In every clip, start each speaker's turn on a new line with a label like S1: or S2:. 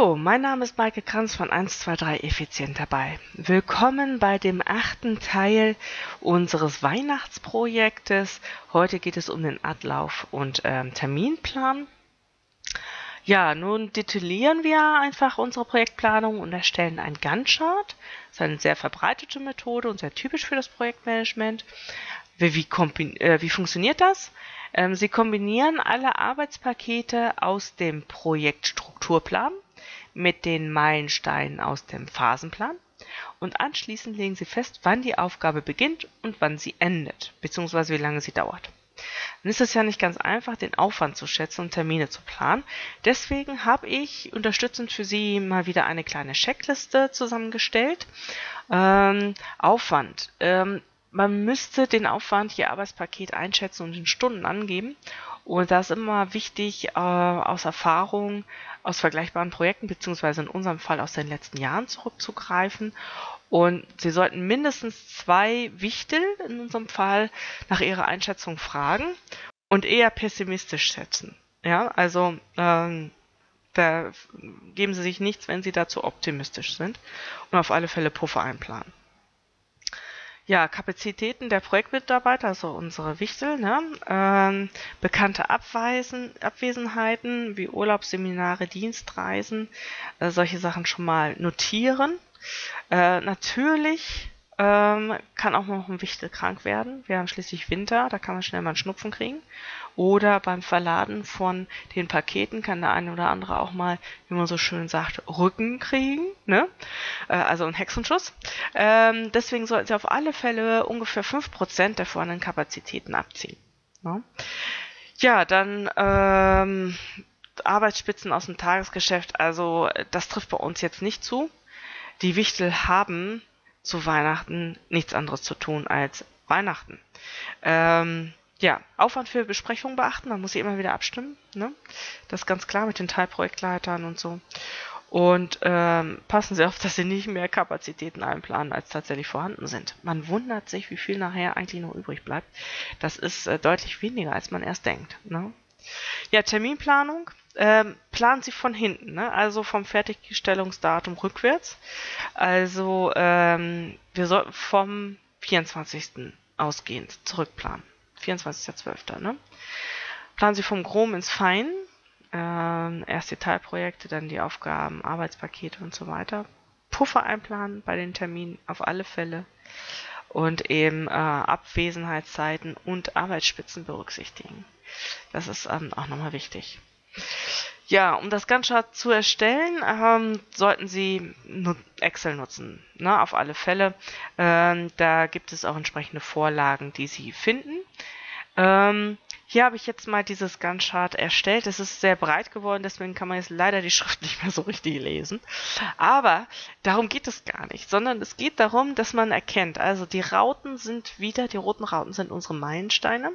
S1: Hallo, mein Name ist Maike Kranz von 123 Effizient dabei. Willkommen bei dem 8. Teil unseres Weihnachtsprojektes. Heute geht es um den Ablauf und Terminplan. Ja, nun detaillieren wir einfach unsere Projektplanung und erstellen einen Gantt-Chart. Das ist eine sehr verbreitete Methode und sehr typisch für das Projektmanagement. Wie funktioniert das? Sie kombinieren alle Arbeitspakete aus dem Projektstrukturplan mit den Meilensteinen aus dem Phasenplan und anschließend legen Sie fest, wann die Aufgabe beginnt und wann sie endet, beziehungsweise wie lange sie dauert. Dann ist es ja nicht ganz einfach, den Aufwand zu schätzen und Termine zu planen. Deswegen habe ich unterstützend für Sie mal wieder eine kleine Checkliste zusammengestellt. Aufwand. Man müsste den Aufwand je Arbeitspaket einschätzen und in Stunden angeben. Und da ist immer wichtig, aus Erfahrung, aus vergleichbaren Projekten, beziehungsweise in unserem Fall aus den letzten Jahren zurückzugreifen. Und Sie sollten mindestens 2 Wichtel, in unserem Fall, nach Ihrer Einschätzung fragen und eher pessimistisch schätzen. Ja, also da geben Sie sich nichts, wenn Sie dazu optimistisch sind und auf alle Fälle Puffer einplanen. Ja, Kapazitäten der Projektmitarbeiter, also unsere Wichtel, ne? Bekannte Abwesenheiten wie Urlaubsseminare, Dienstreisen, solche Sachen schon mal notieren. Natürlich kann auch noch ein Wichtel krank werden. Wir haben schließlich Winter, da kann man schnell mal einen Schnupfen kriegen. Oder beim Verladen von den Paketen kann der eine oder andere auch mal, wie man so schön sagt, Rücken kriegen, ne? Also ein Hexenschuss. Deswegen sollten Sie auf alle Fälle ungefähr 5% der vorhandenen Kapazitäten abziehen. Ne? Ja, dann Arbeitsspitzen aus dem Tagesgeschäft, also das trifft bei uns jetzt nicht zu. Die Wichtel haben zu Weihnachten nichts anderes zu tun als Weihnachten. Ja, Aufwand für Besprechungen beachten, man muss sie immer wieder abstimmen, ne? Das ist ganz klar mit den Teilprojektleitern und so. Und passen Sie auf, dass Sie nicht mehr Kapazitäten einplanen, als tatsächlich vorhanden sind. Man wundert sich, wie viel nachher eigentlich noch übrig bleibt. Das ist deutlich weniger, als man erst denkt, ne? Ja, Terminplanung. Planen Sie von hinten, ne? Also vom Fertigstellungsdatum rückwärts. Also wir sollten vom 24. ausgehend zurückplanen. 24.12., ne? Planen Sie vom Groben ins Fein. Erst die Teilprojekte, dann die Aufgaben, Arbeitspakete und so weiter. Puffer einplanen bei den Terminen auf alle Fälle. Und eben Abwesenheitszeiten und Arbeitsspitzen berücksichtigen. Das ist auch nochmal wichtig. Ja, um das Gantt zu erstellen, sollten Sie Excel nutzen, ne, auf alle Fälle. Da gibt es auch entsprechende Vorlagen, die Sie finden. Hier habe ich jetzt mal dieses Gantt-Chart erstellt. Es ist sehr breit geworden, deswegen kann man jetzt leider die Schrift nicht mehr so richtig lesen. Aber darum geht es gar nicht, sondern es geht darum, dass man erkennt, also die roten Rauten sind unsere Meilensteine.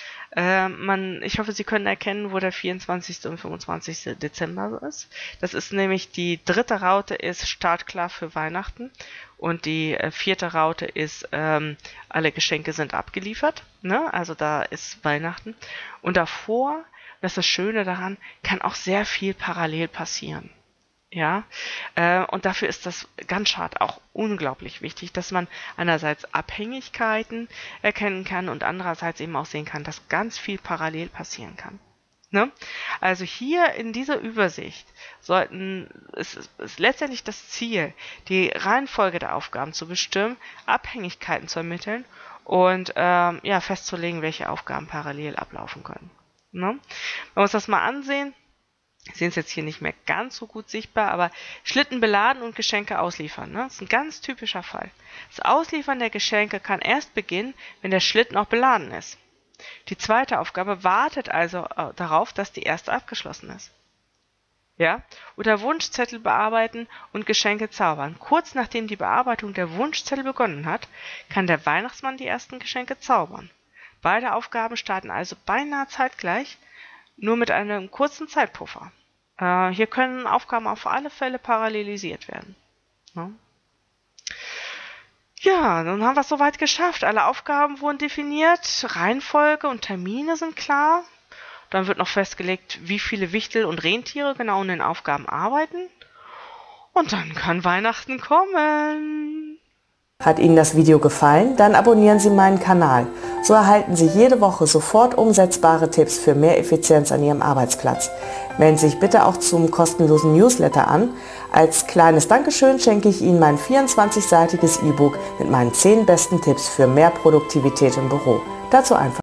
S1: Ich hoffe, Sie können erkennen, wo der 24. und 25. Dezember ist. Das ist nämlich die 3. Raute ist startklar für Weihnachten und die 4. Raute ist alle Geschenke sind abgeliefert, ne? Also da ist Weihnachten. Und davor, das ist das Schöne daran, kann auch sehr viel parallel passieren. Ja, und dafür ist das Gantt-Chart auch unglaublich wichtig, dass man einerseits Abhängigkeiten erkennen kann und andererseits eben auch sehen kann, dass ganz viel parallel passieren kann. Ne? Also hier in dieser Übersicht ist letztendlich das Ziel, die Reihenfolge der Aufgaben zu bestimmen, Abhängigkeiten zu ermitteln und ja, festzulegen, welche Aufgaben parallel ablaufen können. Ne? Wenn wir uns das mal ansehen, Sie sehen es jetzt hier nicht mehr ganz so gut sichtbar, aber Schlitten beladen und Geschenke ausliefern, ne? Das ist ein ganz typischer Fall. Das Ausliefern der Geschenke kann erst beginnen, wenn der Schlitten auch beladen ist. Die zweite Aufgabe wartet also darauf, dass die erste abgeschlossen ist. Ja? Oder Wunschzettel bearbeiten und Geschenke zaubern. Kurz nachdem die Bearbeitung der Wunschzettel begonnen hat, kann der Weihnachtsmann die ersten Geschenke zaubern. Beide Aufgaben starten also beinahe zeitgleich, nur mit einem kurzen Zeitpuffer. Hier können Aufgaben auf alle Fälle parallelisiert werden. Ne? Ja, nun haben wir es soweit geschafft. Alle Aufgaben wurden definiert, Reihenfolge und Termine sind klar. Dann wird noch festgelegt, wie viele Wichtel und Rentiere genau in den Aufgaben arbeiten. und dann kann Weihnachten kommen.
S2: Hat Ihnen das Video gefallen? Dann abonnieren Sie meinen Kanal. So erhalten Sie jede Woche sofort umsetzbare Tipps für mehr Effizienz an Ihrem Arbeitsplatz. Melden Sie sich bitte auch zum kostenlosen Newsletter an. Als kleines Dankeschön schenke ich Ihnen mein 24-seitiges E-Book mit meinen 10 besten Tipps für mehr Produktivität im Büro. Dazu einfach